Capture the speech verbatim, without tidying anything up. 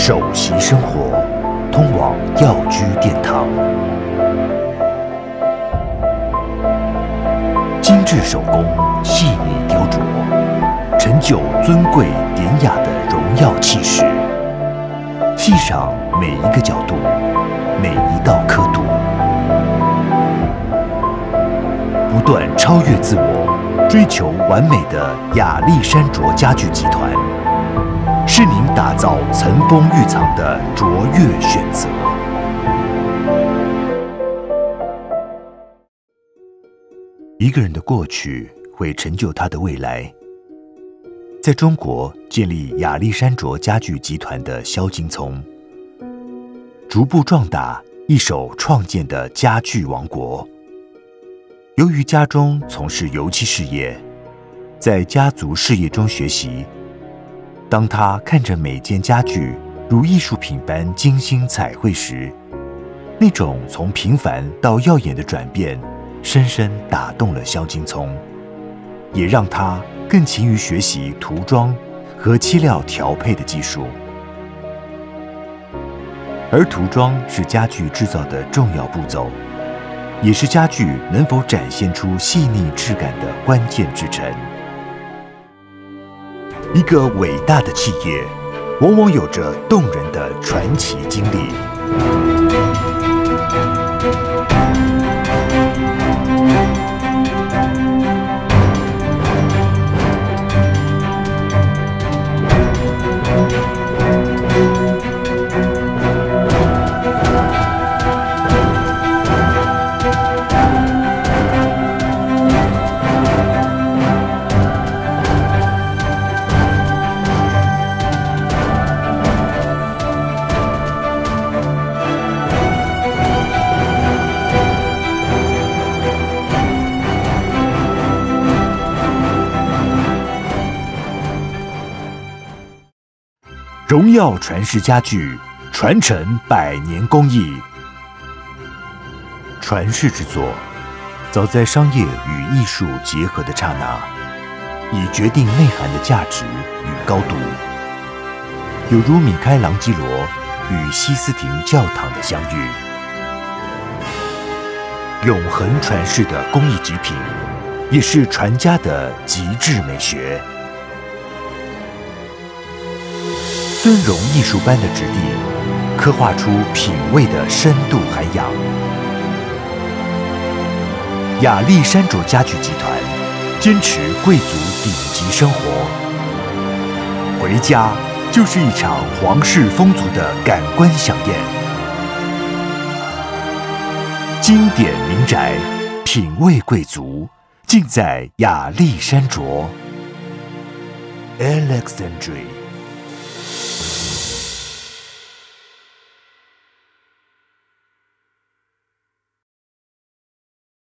首席生活，通往药居殿堂。精致手工，细腻雕琢，成就尊贵典雅的荣耀气势。细赏每一个角度，每一道刻度，不断超越自我，追求完美的亚历山卓家具集团，是您打造层峰玉藏的卓越选择。一个人的过去会成就他的未来。在中国建立亚历山卓家具集团的萧劲聪，逐步壮大一手创建的家具王国。由于家中从事油漆事业，在家族事业中学习，当他看着每件家具如艺术品般精心彩绘时，那种从平凡到耀眼的转变，深深打动了萧劲聪，也让他更勤于学习涂装和漆料调配的技术。而涂装是家具制造的重要步骤，也是家具能否展现出细腻质感的关键制成。一个伟大的企业，往往有着动人的传奇经历。荣耀传世家具，传承百年工艺。传世之作，早在商业与艺术结合的刹那，已决定内涵的价值与高度。有如米开朗基罗与西斯廷教堂的相遇，永恒传世的工艺极品，也是传家的极致美学。尊荣艺术般的质地，刻画出品味的深度涵养。亚历山卓家具集团坚持贵族顶级生活，回家就是一场皇室风俗的感官飨宴。经典名宅，品味贵族，尽在亚历山卓 Alexandria。